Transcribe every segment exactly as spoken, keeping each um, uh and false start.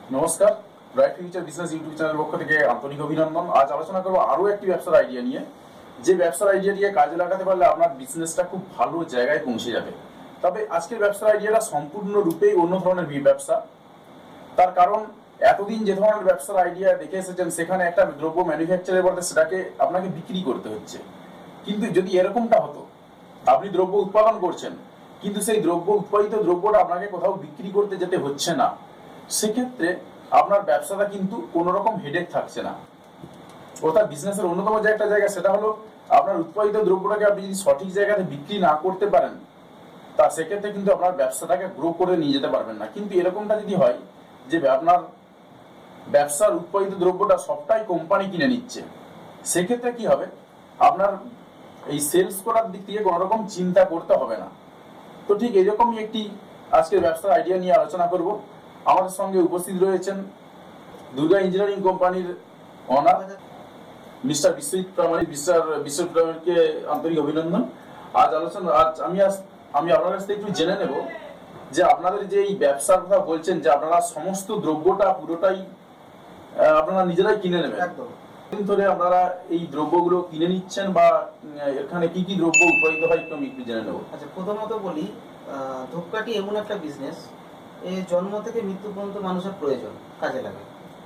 নমস্কার, bright future business YouTube channel পক্ষ থেকে আন্তরিক অভিনন্দন। আজ আলোচনা করবো আরও একটি ব্যবসার আইডিয়া নিয়ে, যে ব্যবসার আইডিয়া দিয়ে কাজে লাগাতে পারলে আপনার বিজনেসটা খুব ভালো জায়গায় পৌঁছে যাবে। তবে আজকের ব্যবসার আইডিয়াটা সম্পূর্ণরূপেই অন্য ধরনের ব্যবসা। তার কারণ, এতদিন যে ধরনের ব্যবসার আইডিয়া দেখে এসেছেন সেখানে একটা দ্রব্য ম্যানুফ্যাকচারের বলতে সেটাকে আপনাকে বিক্রি করতে হচ্ছে। কিন্তু যদি এরকমটা হতো, আপনি দ্রব্য উৎপাদন করছেন কিন্তু সেই দ্রব্য উৎপাদিত দ্রব্যটা আপনাকে কোথাও বিক্রি করতে যেতে হচ্ছে না, সেক্ষেত্রে আপনার ব্যবসাটা কিন্তু কোনো রকম হেডেক থাকছে না। অর্থাৎ বিজনেসের অন্যতম যে একটা জায়গা, সেটা হলো আপনার উৎপাদিত দ্রব্যটাকে আপনি যদি সঠিক জায়গাতে বিক্রি না করতে পারেন, তা সেক্ষেত্রে কিন্তু আপনার ব্যবসাটাকে গ্রো করে নিয়ে যেতে পারবেন না। কিন্তু এরকমটা যদি হয় যে আপনার ব্যবসার উৎপাদিত দ্রব্যটা সবটাই কোম্পানি কিনে নিচ্ছে, সেক্ষেত্রে কি হবে, আপনার এই সেলস করার দিক থেকে কোনো রকম চিন্তা করতে হবে না। তো ঠিক এরকমই একটি আজকের ব্যবসার আইডিয়া নিয়ে আলোচনা করব। আমাদের সঙ্গে উপস্থিত রয়েছেন দুর্গা ইঞ্জিনিয়ারিং কোম্পানির owner mister Biswajit Pramanik. Mister Biswajit প্রামাণিককে আন্তরিক অভিনন্দন। আজ আলোচনা আজ আমি আমি আপনার কাছ থেকে একটু জেনে নেব যে আপনাদের যে এই ব্যবসার কথা বলছেন, যে আপনারা সমস্ত দ্রব্যটা পুরোটাই আপনারা নিজেরাই কিনে নেবেন। একদম। দিন ধরে আপনারা এই দ্রব্যগুলো কিনে নিচ্ছেন বা এখানে কি কি দ্রব্য উৎপাদিত হয় একটু আমি একটু জেনে নেব। আচ্ছা, প্রথমত বলি, ধূপকাঠি এমন একটা বিজনেস, এ জন্ম থেকে মৃত্যু পর্যন্ত মানুষের প্রয়োজন, কাজে লাগে,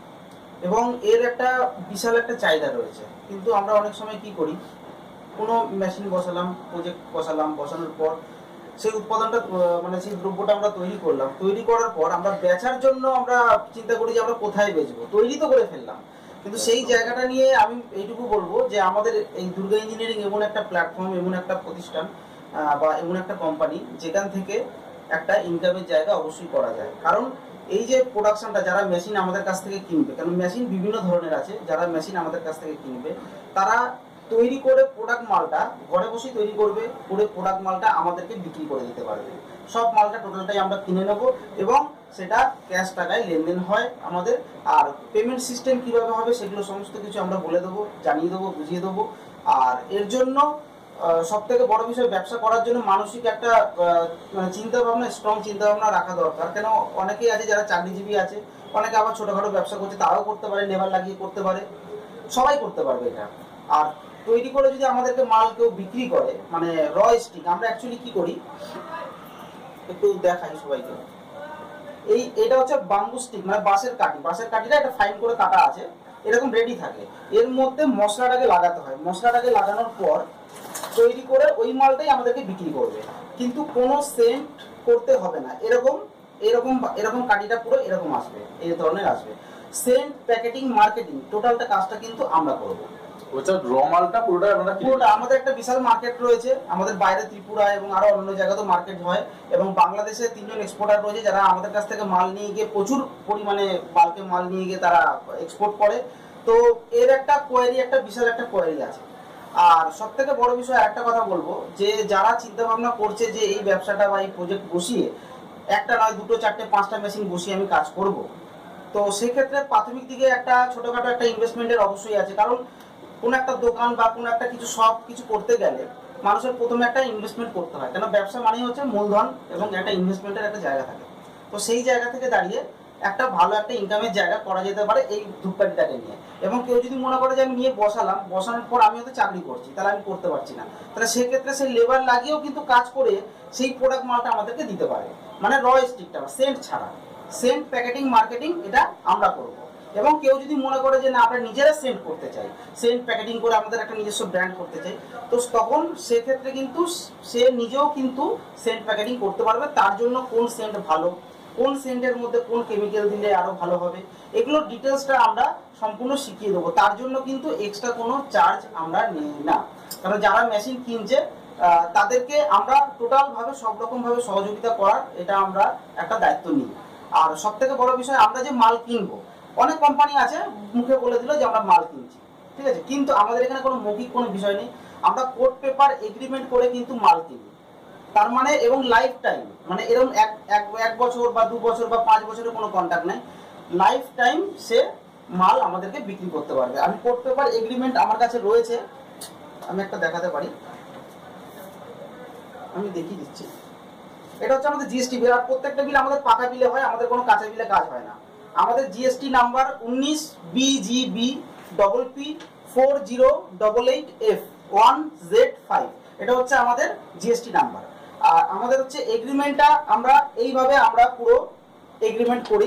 এবং এর একটা বিশাল একটা চাহিদা রয়েছে। কিন্তু আমরা অনেক সময় কি করি, কোনো মেশিন বসালাম, প্রজেক্ট বসালাম, বসানোর পর সেই উৎপাদনটা মানে সেই দ্রব্যটা আমরা তৈরি করলাম, তৈরি করার পর আমরা বেচার জন্য আমরা চিন্তা করি যে আমরা কোথায় বেচবো। তৈরি তো করে ফেললাম, কিন্তু সেই জায়গাটা নিয়ে আমি এইটুকু বলবো যে আমাদের এই দুর্গা ইঞ্জিনিয়ারিং এমন একটা প্ল্যাটফর্ম, এমন একটা প্রতিষ্ঠান বা এমন একটা কোম্পানি যেখান থেকে একটা ইনকামের জায়গা অবশ্যই করা যায়। কারণ এই যে প্রোডাকশনটা, যারা মেশিন আমাদের কাছ থেকে কিনবে, কারণ মেশিন বিভিন্ন ধরনের আছে, যারা মেশিন আমাদের কাছ থেকে কিনবে তারা তৈরি করে প্রোডাক্ট মালটা ঘরে বসেই তৈরি করবে, পুরো প্রোডাক্ট মালটা আমাদেরকে বিক্রি করে দিতে পারবে। সব মালটা টোটালটাই আমরা কিনে নেব এবং সেটা ক্যাশ টাকায় লেনদেন হয় আমাদের। আর পেমেন্ট সিস্টেম কিভাবে হবে সেগুলো সমস্ত কিছু আমরা বলে দেবো, জানিয়ে দেবো, বুঝিয়ে দেবো। আর এর জন্য সব থেকে বড় বিষয়, ব্যবসা করার জন্য মানসিক একটা মানে চিন্তা ভাবনা, স্ট্রং চিন্তা ভাবনা রাখা দরকার। কেন, অনেকেই আছে যারা চাকরিজীবী আছে, অনেকে আবার ছোটখাটো ব্যবসা করছে, তারাও করতে পারে, লেবার লাগিয়ে করতে পারে, সবাই করতে পারবে এটা। আর তৈরি করে যদি আমাদেরকে মাল কেউ বিক্রি করে, মানে র স্টিক, আমরা অ্যাকচুয়ালি কি করি একটু দেখাই সবাইকে। এই এটা হচ্ছে বাম্বু স্টিক, মানে বাঁশের কাঠি। বাঁশের কাঠিটা একটা ফাইন করে কাটা আছে, এরকম রেডি থাকে। এর মধ্যে মশলাটাকে লাগাতে হয়, মশলাটাকে লাগানোর পর তৈরি করে ওই মালটাই আমাদেরকে বিক্রি করবে। কিন্তু কোনো সেন্ট করতে হবে না, এরকম এরকম এরকম কাঠিটা পুরো এরকম আসবে, এই ধরনের আসবে। সেন্ট, প্যাকেটিং, মার্কেটিং, টোটালটা কাজটা কিন্তু আমরা করবো। আমাদের একটা বিশাল মার্কেট রয়েছে, আমাদের বাইরে ত্রিপুরা এবং আরো অন্য জায়গাতেও মার্কেট হয়, এবং বাংলাদেশে তিনজন এক্সপোর্টার রয়েছে যারা আমাদের কাছ থেকে মাল নিয়ে গিয়ে প্রচুর পরিমাণে বাল্কে মাল নিয়ে গিয়ে তারা এক্সপোর্ট করে। তো এর একটা কোয়ারি, একটা বিশাল একটা কোয়ারি আছে। আর সব থেকে বড় বিষয় একটা কথা বলবো, যে যারা চিন্তা ভাবনা করছে যে এই ব্যবসাটা বা এই প্রজেক্ট বসিয়ে একটা নয় দুটো চারটে পাঁচটা মেশিন বসিয়ে আমি কাজ করব, তো সেক্ষেত্রে প্রাথমিক দিকে একটা ছোটখাটো একটা ইনভেস্টমেন্টের অবশ্যই আছে। কারণ কোনো একটা দোকান বা কোনো একটা কিছু সব কিছু করতে গেলে মানুষের প্রথমে একটা ইনভেস্টমেন্ট করতে হয়, কেন ব্যবসা মানেই হচ্ছে মূলধন এবং একটা ইনভেস্টমেন্টের একটা জায়গা থাকে। তো সেই জায়গা থেকে দাঁড়িয়ে একটা ভালো একটা ইনকামের জায়গা করা যেতে পারে এই ধূপকাঠিটাকে নিয়ে। এবং কেউ যদি মনে করে যে আমি নিয়ে বসালাম, বসানোর পর আমি হয়তো চাকরি করছি, তাহলে আমি করতে পারছি না, তাহলে সেক্ষেত্রে সেই লেবার লাগিয়েও কিন্তু কাজ করে সেই প্রোডাক্ট মালটা আমাদেরকে দিতে পারে, মানে র স্টিকটা সেন্ট ছাড়া। সেন্ট, প্যাকেটিং, মার্কেটিং এটা আমরা করবো। এবং কেউ যদি মনে করে যে না আমরা নিজেরা সেন্ট করতে চাই, সেন্ট প্যাকেটিং করে আমাদের একটা নিজস্ব ব্র্যান্ড করতে চাই, তো তখন সেক্ষেত্রে কিন্তু সে নিজেও কিন্তু সেন্ট প্যাকেটিং করতে পারবে। তার জন্য কোন সেন্ট ভালো, কোন সেন্টের মধ্যে কোন কেমিক্যাল দিলে আরো ভালো হবে, এগুলোর ডিটেলসটা আমরা সম্পূর্ণ শিখিয়ে দেবো। তার জন্য কিন্তু এক্সট্রা কোনো চার্জ আমরা নিই না, কারণ যারা মেশিন কিনছে তাদেরকে আমরা টোটাল ভাবে সব রকম ভাবে সহযোগিতা করার এটা আমরা একটা দায়িত্ব নিই। আর সব থেকে বড় বিষয়, আমরা যে মাল কিনবো, অনেক কোম্পানি আছে মুখে বলে দিল যে আমরা মাল কিনছি, ঠিক আছে, কিন্তু আমাদের এখানে কোনো মৌখিক কোনো বিষয় নেই। আমরা কোর্ট পেপার এগ্রিমেন্ট করে কিন্তু মাল কিনি, তার মানে, এবং লাইফ টাইম, মানে এরকম এক এক বছর বা দু বছর বা পাঁচ বছরের কোনো কন্ট্রাক্ট নেই, লাইফ টাইম সে মাল আমাদেরকে বিক্রি করতে পারবে। আমি কোর্ট পেপার এগ্রিমেন্ট আমার কাছে রয়েছে, আমি একটা দেখাতে পারি, আমি দেখিয়ে দিচ্ছি। এটা হচ্ছে আমাদের জিএসটি বিল। আর প্রত্যেকটা বিল আমাদের পাকা বিলে হয়, আমাদের কোনো কাঁচা বিলে কাজ হয় না। আমাদের জিএসটি নাম্বার উনিশ BGB double P four zero double eight F one Z five, এটা হচ্ছে আমাদের জিএসটি নাম্বার। আর আমাদের হচ্ছে এগ্রিমেন্টটা আমরা এইভাবে আমরা পুরো এগ্রিমেন্ট করি,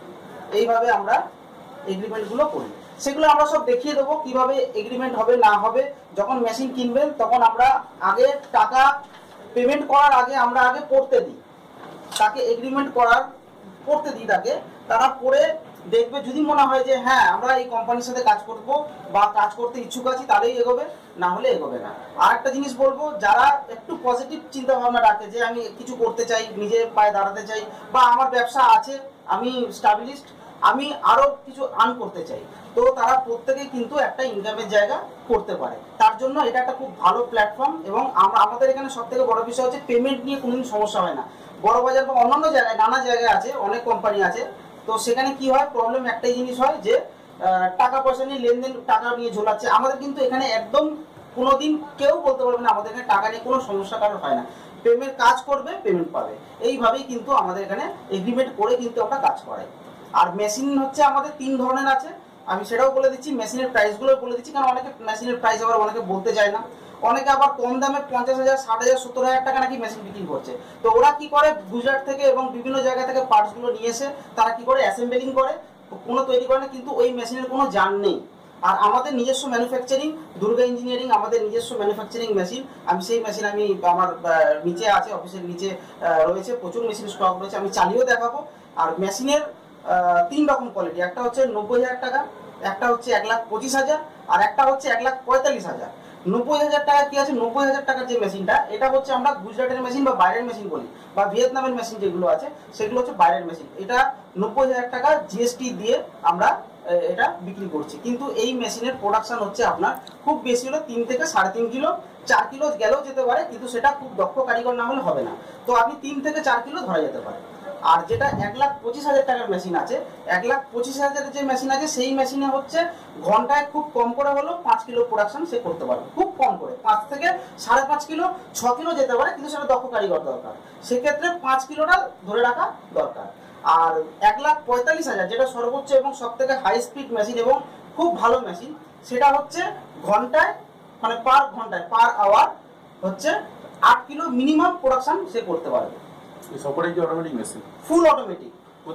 এইভাবে আমরা এগ্রিমেন্টগুলো করি, সেগুলো আমরা সব দেখিয়ে দেবো কিভাবে এগ্রিমেন্ট হবে না হবে। যখন মেশিন কিনবেন তখন আমরা আগে টাকা পেমেন্ট করার আগে আমরা আগে পড়তে দিই, তাকে এগ্রিমেন্ট করার পড়তে দিই তাকে, তারা পড়ে দেখবে, যদি মনে হয় যে হ্যাঁ আমরা এই কোম্পানির সাথে কাজ করব বা কাজ করতে ইচ্ছুক আছি, তাহলেই এগোবে, না হলে এগোবে না। আর একটা জিনিস বলবো, যারা একটু পজিটিভ চিন্তা ভাবনা রাখে যে আমি কিছু করতে চাই, নিজের পায়ে দাঁড়াতে চাই, বা আমার ব্যবসা আছে, আমি স্টাবলিশড, আমি আরো কিছু আর্ন করতে চাই, তো তারা প্রত্যেকেই কিন্তু একটা ইনকামের জায়গা করতে পারে। তার জন্য এটা একটা খুব ভালো প্ল্যাটফর্ম। এবং আমরা আমাদের এখানে সব থেকে বড় বিষয় হচ্ছে পেমেন্ট নিয়ে কোনোদিন সমস্যা হয় না। বড় বাজার বা অন্যান্য জায়গায়, নানা জায়গায় আছে, অনেক কোম্পানি আছে, তো সেখানে কি হয়, প্রবলেম একটাই জিনিস হয় যে টাকা পয়সা নিয়ে লেনদেন, টাকা নিয়ে ঝোলাচ্ছে। আমাদের কিন্তু এখানে একদম কোনোদিন কেউ বলতে পারবে না আমাদের এখানে টাকা নিয়ে কোনো সমস্যা কারণ হয় না। পেমেন্ট কাজ করবে, পেমেন্ট পাবে, এইভাবেই কিন্তু আমাদের এখানে এগ্রিমেন্ট করে কিন্তু আমরা কাজ করাই। আর মেশিন হচ্ছে আমাদের তিন ধরনের আছে, আমি সেটাও বলে দিচ্ছি, মেশিনের প্রাইসগুলো বলে দিচ্ছি, কারণ অনেকে মেশিনের প্রাইস আবার অনেকে বলতে চায় না। অনেকে আবার কম দামে পঞ্চাশ হাজার ষাট হাজার সত্তর হাজার টাকা নাকি মেশিন বিক্রি করছে। তো ওরা কি করে, গুজরাট থেকে এবং বিভিন্ন জায়গা থেকে পার্টসগুলো নিয়ে এসে তারা কি করে অ্যাসেম্বলিং করে, কোনো তৈরি করে না, কিন্তু ওই মেশিনের কোনো জান নেই। আর আমাদের নিজস্ব ম্যানুফ্যাকচারিং, দুর্গা ইঞ্জিনিয়ারিং আমাদের নিজস্ব ম্যানুফ্যাকচারিং মেশিন। আমি সেই মেশিন আমি আমার নিচে আছে, অফিসের নিচে রয়েছে, প্রচুর মেশিন স্টক রয়েছে, আমি চালিয়েও দেখাবো। আর মেশিনের তিন রকম কোয়ালিটি, একটা হচ্ছে নব্বই হাজার টাকা, একটা হচ্ছে এক লাখ পঁচিশ হাজার, আর একটা হচ্ছে এক লাখ পঁয়তাল্লিশ হাজার। নব্বই হাজার টাকা কি আছে, নব্বই হাজার টাকার যে মেশিনটা, এটা হচ্ছে আমরা গুজরাটের মেশিন বা বাইরের মেশিন বলি, বা ভিয়েতনামের মেশিন যেগুলো আছে সেগুলো হচ্ছে বাইরের মেশিন। এটা নব্বই হাজার টাকা জিএসটি দিয়ে আমরা এটা বিক্রি করছি। কিন্তু এই মেশিনের প্রোডাকশন হচ্ছে আপনার খুব বেশি হলো তিন থেকে সাড়ে তিন কিলো, চার কিলো গেলেও যেতে পারে, কিন্তু সেটা খুব দক্ষ কারিগর না হলে হবে না। তো আপনি তিন থেকে চার কিলো ধরা যেতে পারে। আর যেটা এক লাখ পঁচিশ হাজার টাকার মেশিন আছে, এক লাখ পঁচিশ হাজারের যে মেশিন আছে সেই মেশিনে হচ্ছে ঘন্টায় খুব কম করে হলো পাঁচ কিলো প্রোডাকশন সে করতে পারবে, খুব কম করে পাঁচ থেকে সাড়ে পাঁচ কিলো, ছ কিলো যেতে পারে, কিন্তু সেটা দক্ষ কারিগর দরকার, সেক্ষেত্রে পাঁচ কিলোটা ধরে রাখা দরকার। আর এক লাখ পঁয়তাল্লিশ হাজার যেটা সর্বোচ্চ এবং সব থেকে হাই স্পিড মেশিন এবং খুব ভালো মেশিন, সেটা হচ্ছে ঘন্টায় মানে পার ঘন্টায় পার আওয়ার হচ্ছে আট কিলো মিনিমাম প্রোডাকশন সে করতে পারবে। সবকটাই কি অটোমেটিক মেশিন? ফুল অটোমেটিক,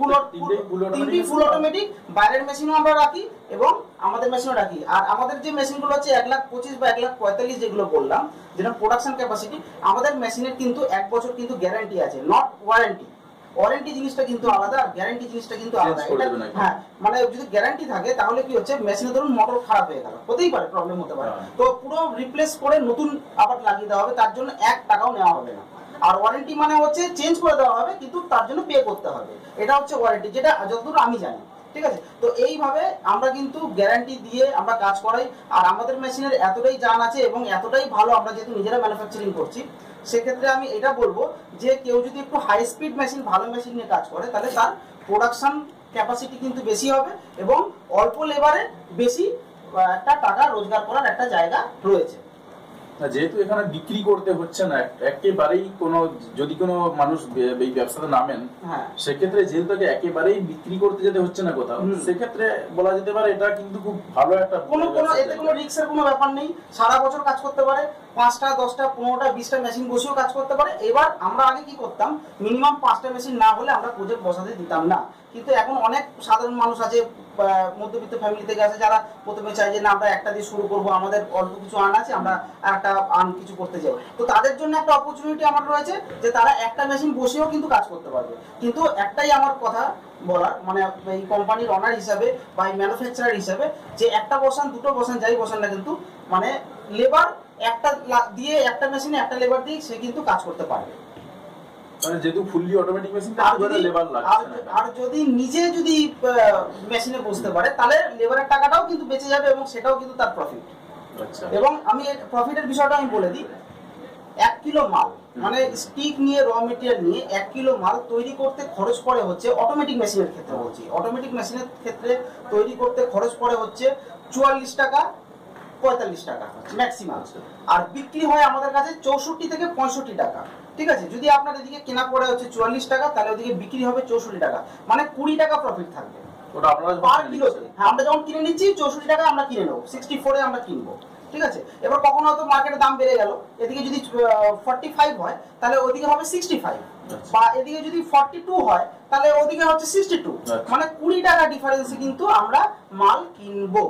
তিনটেই ফুল অটোমেটিক। বাইরের মেশিনও আমরা রাখি এবং আমাদের মেশিনও রাখি। আর আমাদের যে মেশিনগুলো হচ্ছে এক লাখ পঁচিশ বা এক লাখ পঁয়তাল্লিশ যেগুলো বললাম, যেটা প্রোডাকশন ক্যাপাসিটি, আমাদের মেশিনের কিন্তু এক বছর কিন্তু গ্যারান্টি আছে, নট ওয়ারেন্টি। ওয়ারেন্টি জিনিসটা কিন্তু আলাদা, আর গ্যারান্টি জিনিসটা কিন্তু আলাদা। হ্যাঁ, মানে যদি গ্যারান্টি থাকে তাহলে কি হচ্ছে, মেশিনে ধরুন মোটর খারাপ হয়ে গেল, হতেই পারে, প্রবলেম হতে পারে, তো পুরো রিপ্লেস করে নতুন আবার লাগিয়ে দেওয়া হবে, তার জন্য এক টাকাও নেওয়া হবে না। আর ওয়ারেন্টি মানে হচ্ছে চেঞ্জ করে দেওয়া হবে, কিন্তু তার জন্য পে করতে হবে, এটা হচ্ছে ওয়ারেন্টি, যেটা যতদূর আমি জানি। ঠিক আছে, তো এইভাবে আমরা কিন্তু গ্যারান্টি দিয়ে আমরা কাজ করাই। আর আমাদের মেশিনের এতটাই জান আছে এবং এতটাই ভালো, আমরা যেহেতু নিজেরা ম্যানুফ্যাকচারিং করছি, সেক্ষেত্রে আমি এটা বলবো যে কেউ যদি একটু হাই স্পিড মেশিন, ভালো মেশিন নিয়ে কাজ করে, তাহলে তার প্রোডাকশন ক্যাপাসিটি কিন্তু বেশি হবে এবং অল্প লেবারে বেশি একটা টাকা রোজগার করার একটা জায়গা রয়েছে। যেহেতু এখানে বিক্রি করতে হচ্ছে না একেবারেই, কোনো যদি কোনো মানুষ এই ব্যবসাতে নামেন, হ্যাঁ, সেক্ষেত্রে যেহেতু তাকে একেবারেই বিক্রি করতে যেতে হচ্ছে না কোথাও, সেক্ষেত্রে বলা যেতে পারে এটা কিন্তু খুব ভালো একটা, কোনো কোনো এতে কোনো রিস্কের কোনো ব্যাপার নেই। সারা বছর কাজ করতে পারে, পাঁচটা দশটা পনেরোটা বিশটা মেশিন বসেও কাজ করতে পারে। এবার আমরা আগে কি করতাম, মিনিমাম পাঁচটা মেশিন না হলে আমরা প্রজেক্ট বসাতে দিতাম না। কিন্তু এখন অনেক সাধারণ মানুষ আছে, মধ্যবিত্ত ফ্যামিলি থেকে আছে, যারা প্রথমে চাই যে না আমরা একটা দিয়ে শুরু করবো, আমাদের অল্প কিছু আর্ন আছে, আমরা একটা আর্ন কিছু করতে চাই, তো তাদের জন্য একটা অপরচুনিটি আমার রয়েছে যে তারা একটা মেশিন বসেও কিন্তু কাজ করতে পারবে। কিন্তু একটাই আমার কথা বলার, মানে এই কোম্পানির অনার হিসাবে বা এই ম্যানুফ্যাকচারার হিসাবে, যে একটা বসান দুটো বসান যাই বসান না, কিন্তু মানে লেবার একটা দিয়ে, একটা মেশিনে একটা লেবার দিয়ে সে কিন্তু কাজ করতে পারবে। মানে যেহেতু ফুললি অটোমেটিক মেশিন, তার জন্য লেবার লাগছে না। আর যদি নিজে যদি মেশিনে বসতে পারে, তাহলে লেবারের টাকাটাও কিন্তু বেঁচে যাবে এবং সেটাও কিন্তু তার প্রফিট। আচ্ছা, এবং আমি প্রফিটের বিষয়টা আমি বলে দিই, এক কিলো মাল মানে স্টিক নিয়ে, র মেটেরিয়াল নিয়ে এক কিলো মাল তৈরি করতে খরচ পড়ে হচ্ছে, অটোমেটিক মেশিনের ক্ষেত্রে বলছি, অটোমেটিক মেশিনের ক্ষেত্রে তৈরি করতে খরচ পড়ে হচ্ছে চুয়াল্লিশ টাকা পঁয়তাল্লিশ টাকা ম্যাক্সিমাম। আর বিক্রি হয় আমাদের কাছে চৌষট্টি থেকে পঁয়ষট্টি টাকা। ঠিক আছে, যদি আপনার এদিকে কেনা পড়ে হচ্ছে চুয়াল্লিশ টাকা, তাহলে ওদিকে বিক্রি হবে চৌষট্টি টাকা, মানে কুড়ি টাকা প্রফিট থাকবে। ওটা আপনারা যখন পার কিনে কিলোতে। নিচ্ছেন। হ্যাঁ, আমরা যখন কিনে নিচ্ছি চৌষট্টি টাকা আমরা কিনে নেবো, সিক্সটি ফোরে আমরা কিনবো, ঠিক আছে। এবার কখনো হয়তো মার্কেটের দাম বেড়ে গেল, এদিকে যদি ফর্টি ফাইভ হয় তাহলে ওদিকে হবে সিক্সটি ফাইভ, বা এদিকে যদি ফর্টি টু হয় তাহলে ওদিকে হচ্ছে সিক্সটি টু, মানে কুড়ি টাকা ডিফারেন্সে কিন্তু আমরা মাল কিনবো।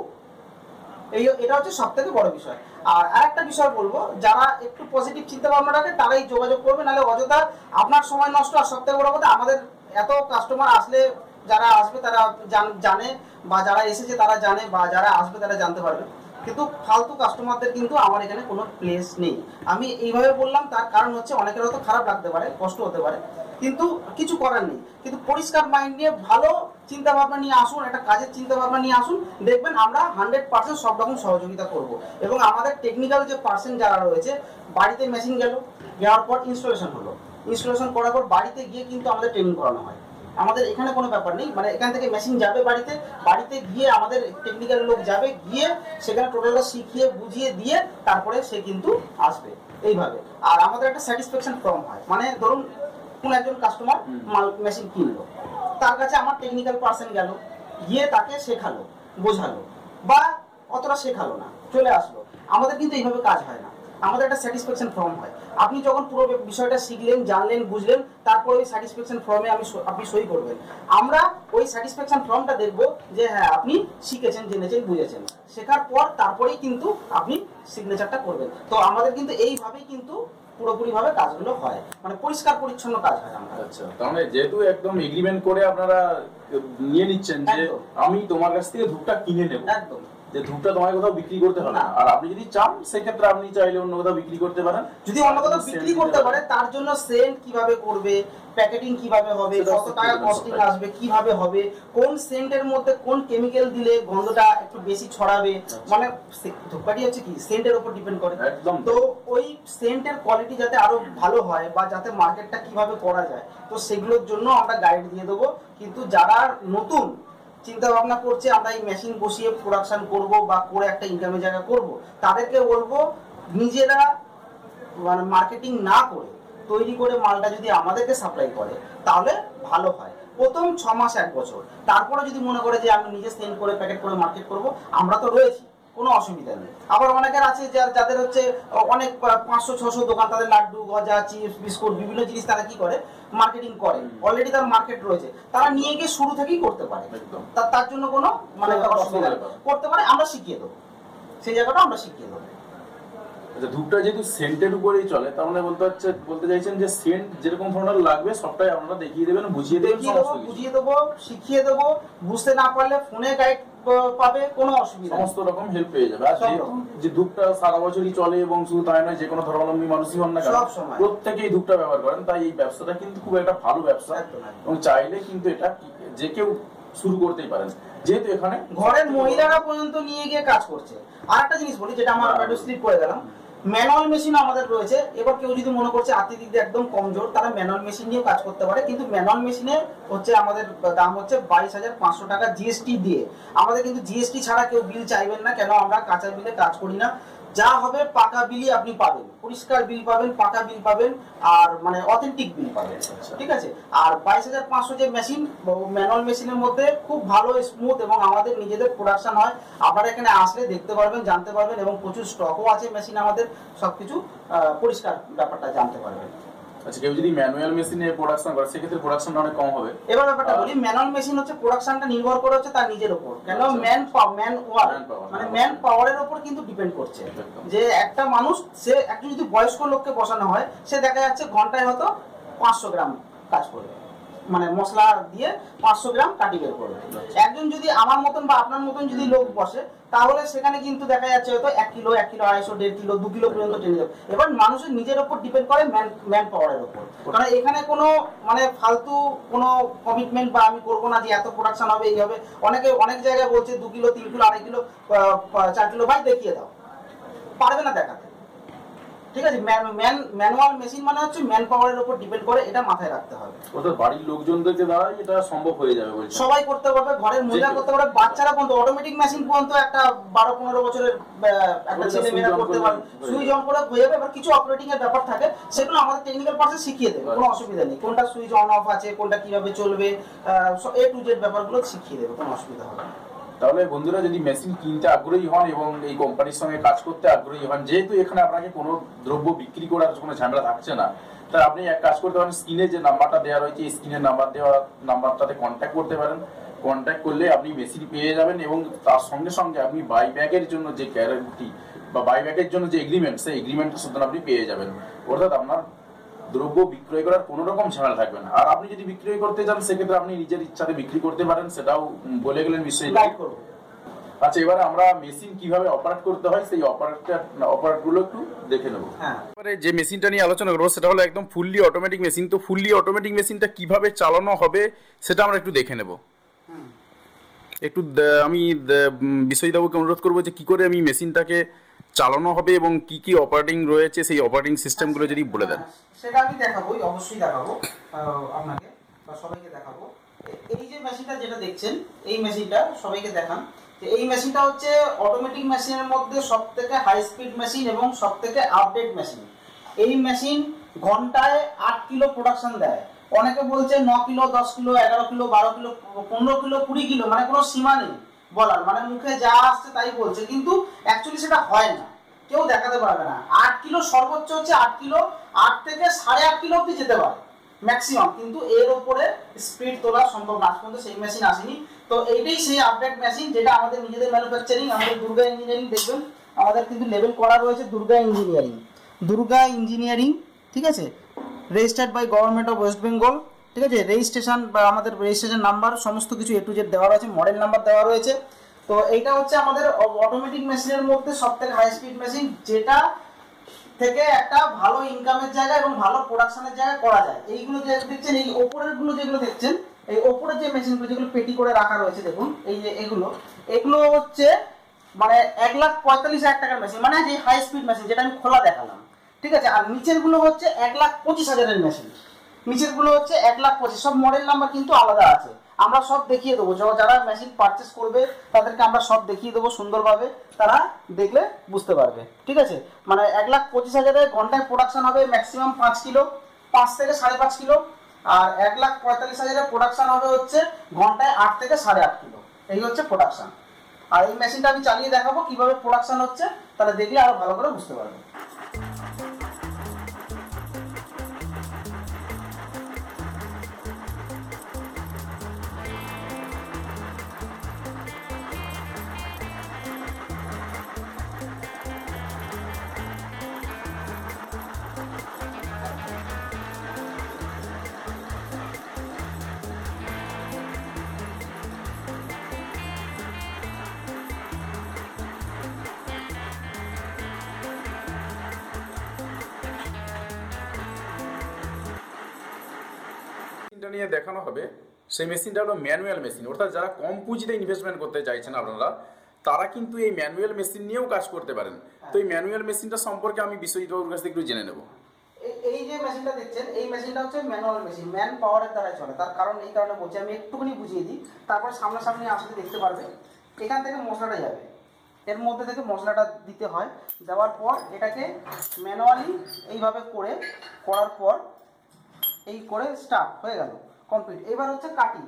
এই এটা হচ্ছে সব থেকে বড় বিষয়। আর আরেকটা বিষয় বলবো, যারা একটু পজিটিভ চিন্তা ভাবনা রাখে তারাই যোগাযোগ করবে, নাহলে অযথা আপনার সময় নষ্ট। আর সব থেকে বড় কথা, আমাদের এত কাস্টমার আসলে, যারা আসবে তারা জান- জানে, বা যারা এসেছে তারা জানে, বা যারা আসবে তারা জানতে পারবে, কিন্তু ফালতু কাস্টমারদের কিন্তু আমার এখানে কোনো প্লেস নেই। আমি এইভাবে বললাম, তার কারণ হচ্ছে অনেকের হয়তো খারাপ লাগতে পারে, কষ্ট হতে পারে, কিন্তু কিছু করার নেই। কিন্তু পরিষ্কার মাইন্ড নিয়ে, ভালো চিন্তা ভাবনা নিয়ে আসুন, একটা কাজের চিন্তা ভাবনা নিয়ে আসুন, দেখবেন আমরা হান্ড্রেড পার্সেন্ট সব রকম সহযোগিতা করব। এবং আমাদের টেকনিক্যাল যে পার্সন যারা রয়েছে, বাড়িতে মেশিন গেল, যাওয়ার পর ইনস্টলেশন হলো, ইনস্টলেশন করার পর বাড়িতে গিয়ে কিন্তু আমাদের ট্রেনিং করানো হয়। আমাদের এখানে কোনো ব্যাপার নেই, মানে এখান থেকে মেশিন যাবে বাড়িতে, বাড়িতে গিয়ে আমাদের টেকনিক্যাল লোক যাবে, গিয়ে সেখানে টোটালটা শিখিয়ে বুঝিয়ে দিয়ে তারপরে সে কিন্তু আসবে এইভাবে। আর আমাদের একটা স্যাটিসফ্যাকশন ফর্ম হয়, মানে ধরুন কোন একজন কাস্টমার মাল মেশিন কিনলো, তার কাছে আমার টেকনিক্যাল পার্সন গেল, গিয়ে তাকে শেখালো, বোঝালো, বা অতটা শেখালো না, চলে আসলো। আমাদের কিন্তু এইভাবে কাজ হয় না, আমাদের একটা স্যাটিসফ্যাকশন ফর্ম হয়। আপনি যখন পুরো বিষয়টা শিখলেন, জানলেন, বুঝলেন, তারপরে ওই স্যাটিসফ্যাকশন ফর্মে আমি স- আপনি সই করবেন। আমরা ওই স্যাটিসফ্যাকশন ফর্মটা দেখবো যে হ্যাঁ আপনি শিখেছেন, জেনেছেন, বুঝেছেন। শেখার পর তারপরেই কিন্তু আপনি সিগনেচারটা করবেন। তো আমাদের কিন্তু এইভাবেই কিন্তু পুরোপুরি ভাবে কাজগুলো হয়, মানে পরিষ্কার পরিচ্ছন্ন কাজ হয় আমাদের। আচ্ছা, তার মানে যেহেতু একদম এগ্রিমেন্ট করে আপনারা নিয়ে নিচ্ছেন যে একদম। আমি তোমার কাছ থেকে ধূপটা কিনে নেব, একদম। যে ধূপটা তোমায় কোথাও বিক্রি করতে হবে না, না। আর আপনি যদি চান সেক্ষেত্রে আপনি চাইলে অন্য কোথাও বিক্রি করতে পারেন। যদি অন্য কোথাও বিক্রি করতে পারে, তার জন্য সেন্ট কিভাবে করবে, প্যাকেটিং কিভাবে হবে, সেটা কত টাকা সেটা কস্টিং সেটাই। আসবে, কিভাবে হবে, কোন সেন্টের মধ্যে কোন কেমিক্যাল দিলে গন্ধটা একটু বেশি ছড়াবে, মানে সে- ধূপকাঠি হচ্ছে কি সেন্টের উপর ডিপেন্ড করে। একদম। তো ওই সেন্টের কোয়ালিটি যাতে আরো ভালো হয়, বা যাতে মার্কেটটা কিভাবে করা যায়, তো সেগুলোর জন্য আমরা গাইড দিয়ে দেবো। কিন্তু যারা নতুন চিন্তা ভাবনা করছে আমরা এই মেশিন বসিয়ে প্রোডাকশন করব বা করে একটা ইনকামের জায়গা করব, তাদেরকে বলবো নিজেরা মানে মার্কেটিং না করে তৈরি করে মালটা যদি আমাদেরকে সাপ্লাই করে তাহলে ভালো হয়। প্রথম ছ মাস এক বছর, তারপরে যদি মনে করে যে আমি নিজে সেল করে প্যাকেট করে মার্কেট করব, আমরা তো রয়েছি, কোনো অসুবিধা নেই। আবার অনেকের আছে যা- যাদের হচ্ছে অনেক পাঁচশো ছশো দোকান, তাদের লাড্ডু, গজা, চিপস, বিস্কুট, বিভিন্ন জিনিস তারা কি করে মার্কেটিং করে, অলরেডি তার মার্কেট রয়েছে, তারা নিয়ে গিয়ে শুরু থেকেই করতে পারে। একদম। তা- তার জন্য কোনো মানে সেটা অসুবিধা নেই, ব্যাপার। করতে পারে, আমরা শিখিয়ে দেবো, সেই জায়গাটা আমরা শিখিয়ে দেবো। আচ্ছা, ধূপটা যেহেতু সেন্টের উপরেই চলে, তার মানে বলতে হচ্ছে বলতে চাইছেন যে সেন্ট যেরকম ধরনের লাগবে সবটাই আপনারা দেখিয়ে দেবেন, বুঝিয়ে দেবেন দেখিয়ে দেবো, সমস্ত কিছু। বুঝিয়ে দেবো, শিখিয়ে দেবো। বুঝতে না পারলে ফোনে গাইড পাবে, কোনো অসুবিধা নেই। সমস্ত রকম হেল্প পেয়ে যাবে। আর সব যেহেতু রকম। যে ধূপটা সারা বছরই চলে, এবং শুধু তাই নয়, যে কোনো ধর্মাবলম্বী মানুষই হন না কেন, সব সময়। প্রত্যেকেই ধূপটা ব্যবহার করেন, তাই এই ব্যবসাটা কিন্তু খুব একটা ভালো ব্যবসা। একদম, একদম। এবং চাইলে কিন্তু এটা কি- যে কেউ শুরু করতেই পারেন, যেহেতু এখানে ঘরের মহিলারা পর্যন্ত নিয়ে গিয়ে কাজ করছে। আর একটা জিনিস বলি, যেটা আমার হ্যাঁ। একটু স্লিপ করে গেলাম, ম্যানুয়াল মেশিন আমাদের রয়েছে। এবার কেউ যদি মনে করছে আর্থিক দিক দিয়ে একদম কমজোর, তারা ম্যানুয়াল মেশিন নিয়েও কাজ করতে পারে। কিন্তু ম্যানুয়াল মেশিনে হচ্ছে আমাদের দাম হচ্ছে বাইশ হাজার পাঁচশো টাকা জিএসটি দিয়ে। আমাদের কিন্তু জিএসটি ছাড়া কেউ বিল চাইবেন না, কেন আমরা কাঁচা বিলে কাজ করি না। যা হবে পাকা বিলই আপনি পাবেন, পরিষ্কার বিল পাবেন, পাকা বিল পাবেন, আর মানে অথেন্টিক বিল পাবেন, ঠিক আছে। আর বাইশ হাজার পাঁচশো যে মেশিন, ম্যানুয়াল মেশিনের মধ্যে খুব ভালো স্মুথ, এবং আমাদের নিজেদের প্রোডাকশন হয়। আপনারা এখানে আসলে দেখতে পারবেন, জানতে পারবেন, এবং প্রচুর স্টকও আছে মেশিন আমাদের, সবকিছু আহ, পরিষ্কার ব্যাপারটা জানতে পারবেন। আচ্ছা, কেউ যদি ম্যানুয়াল মেশিনে প্রোডাকশন করে সেক্ষেত্রে প্রোডাকশনটা অনেক কম হবে। এবার ব্যাপারটা বলি, ম্যানুয়াল মেশিন হচ্ছে প্রোডাকশনটা নির্ভর করে হচ্ছে তার নিজের উপর, কেন আচ্ছা। ম্যান ম্যান ওয়ার Manpower, মানে হ্যাঁ, ম্যান অবশ্যই। পাওয়ারের উপর কিন্তু ডিপেন্ড করছে। একদম। যে একটা মানুষ, সে একজন যদি বয়স্ক লোককে বসানো হয়, সে দেখা যাচ্ছে ঘন্টায় হয়তো পাঁচশো গ্রাম কাজ করবে, মানে মশলা দিয়ে পাঁচশো গ্রাম কাটি বের করবে। একজন যদি আমার মতন বা আপনার মতন যদি লোক বসে, তাহলে সেখানে কিন্তু দেখা যাচ্ছে হয়তো এক কিলো, এক কিলো আড়াইশো, দেড় কিলো, দু কিলো পর্যন্ত টেনে যাবে। এবার মানুষের নিজের উপর ডিপেন্ড করে ম্যান ম্যান পাওয়ারের উপর। কারণ এখানে কোনো মানে ফালতু কোনো কমিটমেন্ট বা আমি করবো না যে এত প্রোডাকশন হবে, এই হবে। অনেকে অনেক জায়গায় বলছে দু কিলো, তিন কিলো, আড়াই কিলো, আহ, চার কিলো, ভাই দেখিয়ে দাও, পারবে না দেখাতে। ঠিক আছে, ম্যানুয়াল মেশিন মানে হচ্ছে ম্যান পাওয়ারের উপর ডিপেন্ড করে, এটা মাথায় রাখতে হবে। অর্থাৎ বাড়ির লোকজনদেরকে দ্বারাই এটা সম্ভব হয়ে যাবে বলছেন। সবাই করতে পারবে, ঘরের মহিলা করতে পারবে, বাচ্চারা পর্যন্ত, অটোমেটিক মেশিন পর্যন্ত একটা বারো পনেরো বছরের আহ, একটা ছেলে মেয়েরা করতে পারবে, সুইচ অন করে হয়ে যাবে। এবার কিছু অপারেটিং এর ব্যাপার থাকে, সেগুলো আমাদের টেকনিক্যাল পার্সন শিখিয়ে দেবে, কোনো অসুবিধা নেই। কোনটা সুইচ অন অফ আছে, কোনটা কিভাবে চলবে, এ টু জেড ব্যাপারগুলো শিখিয়ে দেবে, কোনো অসুবিধা হবে না। তাহলে বন্ধুরা যদি মেশিন কিনতে আগ্রহী হন এবং এই কোম্পানির সঙ্গে কাজ করতে আগ্রহী হন, যেহেতু এখানে আপনাকে কোনো দ্রব্য বিক্রি করার কোনো ঝামেলা থাকছে না, তাহলে আপনি এক কাজ করতে পারেন, স্ক্রিনে যে নাম্বারটা দেওয়া রয়েছে এই স্ক্রিনের নাম্বার দেওয়া নাম্বারটাতে কন্ট্যাক্ট করতে পারেন। কন্ট্যাক্ট করলে আপনি মেশিন পেয়ে যাবেন এবং তার সঙ্গে সঙ্গে আপনি বাইব্যাকের জন্য যে গ্যারান্টি বা বাইব্যাকের জন্য যে এগ্রিমেন্ট, সেই এগ্রিমেন্টের সুদ্ধ আপনি পেয়ে যাবেন। অর্থাৎ আপনার দ্রব্য বিক্রয় করার কোনো রকম ঝামেলা থাকবে না। আর আপনি যদি বিক্রয় করতে চান সেক্ষেত্রে আপনি নিজের ইচ্ছাতে বিক্রি করতে পারেন, সেটাও বলে গেলেন নিশ্চয়ই। গাইড করবো। আচ্ছা, এবারে আমরা মেশিন কিভাবে অপারেট করতে হয় সেই অপারেটর অপারেট গুলো একটু দেখে নেবো। হ্যাঁ, এবারে যে মেশিনটা নিয়ে আলোচনা করবো সেটা হলো একদম ফুললি অটোমেটিক মেশিন। তো ফুললি অটোমেটিক মেশিনটা কিভাবে চালানো হবে সেটা আমরা একটু দেখে নেব। হুম। একটু দে- আমি বিষয়বাবুকে অনুরোধ করবো যে কি করে আমি মেশিনটাকে চালানো হবে এবং কি কি অপারেটিং রয়েছে সেই অপারেটিং সিস্টেমগুলো যদি বলে দেন। সেটা আমি দেখাবোই, অবশ্যই দেখাবো আহ, আপনাকে বা সবাইকে দেখাবো। এ- এই যে মেশিনটা যেটা দেখছেন, এই মেশিনটা সবাইকে দেখান। যে এই মেশিনটা হচ্ছে অটোমেটিক মেশিনের মধ্যে সব থেকে হাই স্পিড মেশিন এবং সব থেকে আপডেট মেশিন। এই মেশিন ঘন্টায় আট কিলো প্রোডাকশন দেয়। অনেকে বলছে ন কিলো, দশ কিলো, এগারো কিলো, বারো কিলো, পনেরো কিলো, কুড়ি কিলো, মানে কোনো সীমা নেই বলার, মানে মুখে যা আসছে তাই বলছে, কিন্তু অ্যাকচুয়ালি সেটা হয় না, কেউ দেখাতে পারবে না। আট কিলো সর্বোচ্চ হচ্ছে আট কিলো, আট থেকে সাড়ে আট কিলো অব্দি যেতে পারে ম্যাক্সিমাম, কিন্তু এর উপরে স্পিড তোলা সম্ভব না, আজ পর্যন্ত সেই মেশিন আসেনি। তো এইটাই সেই আপডেট মেশিন, যেটা আমাদের নিজেদের ম্যানুফ্যাকচারিং, আমাদের দুর্গা ইঞ্জিনিয়ারিং, দেখবেন আমাদের কিন্তু লেভেল করা রয়েছে দুর্গা ইঞ্জিনিয়ারিং, দুর্গা ইঞ্জিনিয়ারিং, ঠিক আছে, registered by government of West Bengal, ঠিক আছে, রেজিস্ট্রেশন বা আমাদের রেজিস্ট্রেশন নাম্বার সমস্ত কিছু এ টু জেড দেওয়া রয়েছে, মডেল নাম্বার দেওয়া রয়েছে। তো এইটা হচ্ছে আমাদের অটোমেটিক মেশিনের মধ্যে সব থেকে হাই স্পিড মেশিন, যেটা থেকে একটা ভালো ইনকামের জায়গা এবং ভালো প্রোডাকশনের জায়গা করা যায়। এইগুলো যে দেখছেন, এই ওপরের গুলো যেগুলো দেখছেন, এই ওপরের যে মেশিনগুলো যেগুলো পেটি করে রাখা রয়েছে, দেখুন এই যে এগুলো, এগুলো হচ্ছে মানে এক লাখ পঁয়তাল্লিশ হাজার টাকার মেশিন, মানে যে হাই স্পিড মেশিন যেটা আমি খোলা দেখালাম, ঠিক আছে। আর নিচের গুলো হচ্ছে এক লাখ পঁচিশ হাজারের মেশিন, নিচের গুলো হচ্ছে এক লাখ পঁচিশ, সব মডেল নাম্বার কিন্তু আলাদা আছে। আমরা সব দেখিয়ে দেবো, যারা মেশিন পারচেস করবে তাদেরকে আমরা সব দেখিয়ে দেবো সুন্দরভাবে, তারা দেখলে বুঝতে পারবে, ঠিক আছে। মানে এক লাখ পঁচিশ হাজারের ঘন্টায় প্রোডাকশন হবে ম্যাক্সিমাম পাঁচ কিলো, পাঁচ থেকে সাড়ে পাঁচ কিলো। আর এক লাখ পঁয়তাল্লিশ হাজারের প্রোডাকশন হবে হচ্ছে ঘন্টায় আট থেকে সাড়ে আট কিলো, এই হচ্ছে প্রোডাকশন। আর এই মেশিনটা আমি চালিয়ে দেখাবো কিভাবে প্রোডাকশন হচ্ছে, তাহলে দেখলে আরো ভালো করে বুঝতে পারবে। মেশিনটা নিয়ে দেখানো হবে, সেই মেশিনটা হলো ম্যানুয়াল মেশিন। অর্থাৎ যারা কম পুঁজিতে ইনভেস্টমেন্ট করতে চাইছেন আপনারা, তারা কিন্তু এই ম্যানুয়াল মেশিন নিয়েও কাজ করতে পারেন। তো এই ম্যানুয়াল মেশিনটা সম্পর্কে আমি বিশ্বজিৎবাবুর কাছ থেকে একটু জেনে নেব। এই এই যে মেশিনটা দেখছেন, এই মেশিনটা হচ্ছে ম্যানুয়াল মেশিন, ম্যান পাওয়ারের দ্বারাই চলে। তার কারণ এই কারণে বলছি, আমি একটুখানি বুঝিয়ে দিই, তারপরে সামনাসামনি আসলে দেখতে পারবে। এখান থেকে মশলাটা যাবে, এর মধ্যে থেকে মশলাটা দিতে হয়, দেওয়ার পর এটাকে ম্যানুয়ালি এইভাবে করে করার পর এই করে স্টার্ট হয়ে গেল, কমপ্লিট। এবার হচ্ছে কাটি,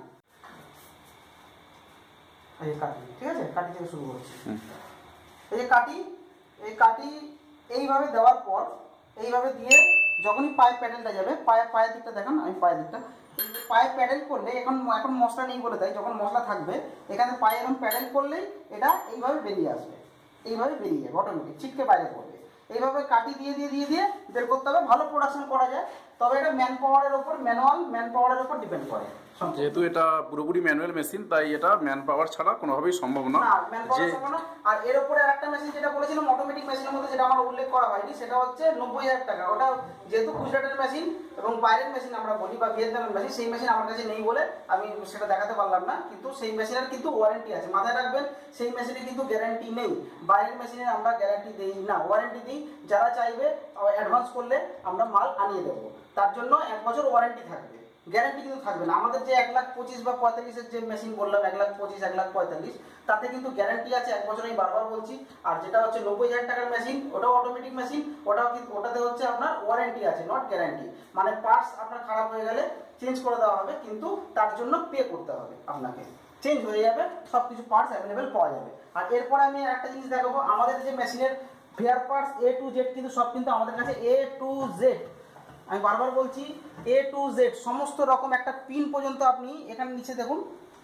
এই যে কাটি, ঠিক আছে, কাটি থেকে শুরু করছি। এই যে কাটি, এই কাটি এইভাবে দেওয়ার পর এইভাবে দিয়ে যখনই পায়ে প্যাডেলটা যাবে, পায়ে পায়ের দিকটা দেখান, আমি পায়ের দিকটা, পায়ে প্যাডেল করলে, এখন এখন মশলা নেই বলে তাই, যখন মশলা থাকবে এখানে পায়ে এরকম প্যাডেল করলেই এটা এইভাবে বেরিয়ে আসবে, এইভাবে বেরিয়ে যাবে অটোমেটিক, ছিটকে বাইরে পড়বে। এইভাবে কাটি দিয়ে দিয়ে দিয়ে দিয়ে বের করতে হবে, ভালো প্রোডাকশন করা যায়। তবে এটা ম্যান পাওয়ারের ওপর, ম্যানুয়াল ম্যান পাওয়ারের ওপর ডিপেন্ড করে। সম্ভব। যেহেতু এটা পুরোপুরি ম্যানুয়াল মেশিন, তাই এটা ম্যান পাওয়ার ছাড়া কোনোভাবেই সম্ভব না। না ম্যান যে পাওয়ার সম্ভব না। আর এর উপরে আরেকটা মেশিন যেটা বলেছিলাম অটোমেটিক মেশিনের মধ্যে, যেটা আমার উল্লেখ করা হয়নি, সেটা হচ্ছে নব্বই হাজার টাকা। ওটা যেহেতু গুজরাটের মেশিন এবং বাইরের মেশিন আমরা বলি বা ভিয়েতনামের মেশিন, সেই মেশিন আমার কাছে নেই বলে আমি সেটা দেখাতে পারলাম না। কিন্তু সেই মেশিনের কিন্তু ওয়ারেন্টি আছে, মাথায় রাখবেন সেই মেশিনে কিন্তু গ্যারান্টি নেই। বাইরের মেশিনে আমরা গ্যারান্টি দিই না, ওয়ারেন্টি দিই। যারা চাইবে অ্যাডভান্স করলে আমরা মাল আনিয়ে দেবো, তার জন্য এক বছর ওয়ারেন্টি থাকবে, গ্যারান্টি কিন্তু থাকবে না। আমাদের যে এক লাখ পঁচিশ বা পঁয়তাল্লিশের যে মেশিন বললাম, এক লাখ পঁচিশ এক লাখ পঁয়তাল্লিশ, তাতে কিন্তু গ্যারান্টি আছে এক বছর, আমি বারবার বলছি। আর যেটা হচ্ছে নব্বই হাজার টাকার মেশিন, ওটাও অটোমেটিক মেশিন, ওটাও কিন্তু ওটাতে হচ্ছে আপনার ওয়ারেন্টি আছে, নট গ্যারান্টি। মানে পার্টস আপনার খারাপ হয়ে গেলে চেঞ্জ করে দেওয়া হবে, কিন্তু তার জন্য পে করতে হবে আপনাকে, চেঞ্জ হয়ে যাবে, সব কিছু পার্টস অ্যাভেলেবেল পাওয়া যাবে। আর এরপরে আমি একটা জিনিস দেখাবো, আমাদের যে মেশিনের spare parts A to Z কিন্তু সব কিন্তু আমাদের কাছে এ টু জেড, আমি বারবার বলছি এ টু জেড সমস্ত রকম, একটা পিন পর্যন্ত আপনি এখানে নিচে দেখুন,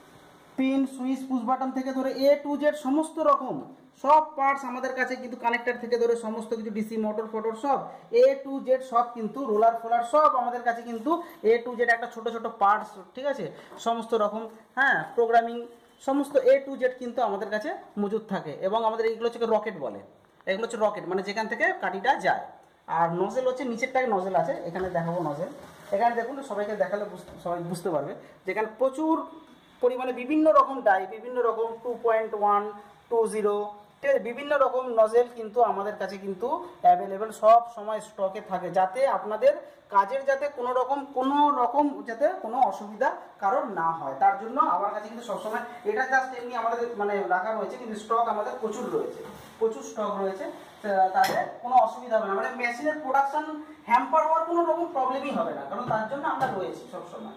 পিন সুইচ পুশ বাটন থেকে ধরে এ টু জেড সমস্ত রকম সব পার্টস আমাদের কাছে কিন্তু, কানেক্টর থেকে ধরে সমস্ত কিছু, ডিসি মোটর ফোটর সব এ টু জেড সব কিন্তু, রোলার ফোলার সব আমাদের কাছে কিন্তু এ টু জেড, একটা ছোট ছোট পার্টস, ঠিক আছে, সমস্ত রকম, হ্যাঁ, প্রোগ্রামিং সমস্ত এ টু জেড কিন্তু আমাদের কাছে মজুদ থাকে। এবং আমাদের এইগুলো হচ্ছে রকেট বলে, এগুলো হচ্ছে রকেট, মানে যেখান থেকে কাঠিটা যায়। আর নজেল হচ্ছে নিচেরটায় নজেল আছে, এখানে দেখাবো নজেল, এখানে দেখুন, সবাইকে দেখালে বুঝতে সবাই বুঝতে পারবে যেখানে প্রচুর পরিমাণে বিভিন্ন রকম ডাই, বিভিন্ন রকম two point one two zero, ঠিক আছে, বিভিন্ন রকম নজেল কিন্তু আমাদের কাছে কিন্তু অ্যাভেলেবেল সব সময় স্টকে থাকে, যাতে আপনাদের কাজের যাতে কোনো রকম কোনো রকম যাতে কোনো অসুবিধা কারোর না হয়, তার জন্য আমার কাছে কিন্তু সবসময় এটা জাস্ট এমনি আমাদের মানে রাখা রয়েছে, কিন্তু স্টক আমাদের প্রচুর রয়েছে, প্রচুর স্টক রয়েছে, তাহলে কোনো অসুবিধা হবে না, মানে মেশিনের প্রোডাকশন হ্যাম্পার হওয়ার কোনো রকম প্রবলেমই হবে না, কারণ তার জন্য আমরা রয়েছি সবসময়।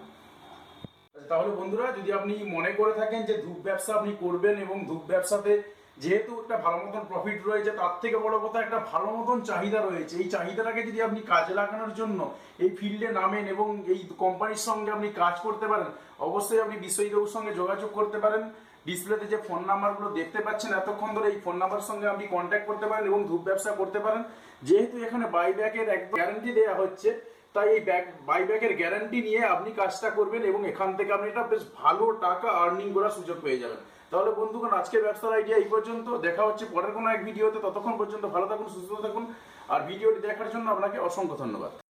তাহলে বন্ধুরা, যদি আপনি মনে করে থাকেন যে ধূপ ব্যবসা আপনি করবেন এবং ধূপ ব্যবসাতে যেহেতু একটা ভালো মতন প্রফিট রয়েছে, তার থেকে বড় কথা একটা ভালো মতন চাহিদা রয়েছে, এই চাহিদাটাকে যদি আপনি কাজে লাগানোর জন্য এই ফিল্ডে নামেন এবং এই কোম্পানির সঙ্গে আপনি কাজ করতে পারেন, অবশ্যই আপনি বিশ্বজিৎবাবুর সঙ্গে যোগাযোগ করতে পারেন। ডিসপ্লেতে যে ফোন নাম্বারগুলো দেখতে পাচ্ছেন এতক্ষণ ধরে, এই ফোন নাম্বার সঙ্গে আপনি কন্ট্যাক্ট করতে পারেন এবং ধূপ ব্যবসা করতে পারেন। যেহেতু এখানে বাইব্যাকের একদম গ্যারান্টি দেওয়া হচ্ছে, তাই এই ব্যাক বাইব্যাকের গ্যারান্টি নিয়ে আপনি কাজটা করবেন এবং এখান থেকে আপনি একটা বেশ ভালো টাকা আর্নিং করার সুযোগ পেয়ে যাবেন। তাহলে বন্ধুগণ, আজকের ব্যবসার আইডিয়া এই পর্যন্ত, দেখা হচ্ছে পরের কোনো এক ভিডিওতে, ততক্ষণ পর্যন্ত ভালো থাকুন, সুস্থ থাকুন, আর ভিডিওটি দেখার জন্য আপনাকে অসংখ্য ধন্যবাদ।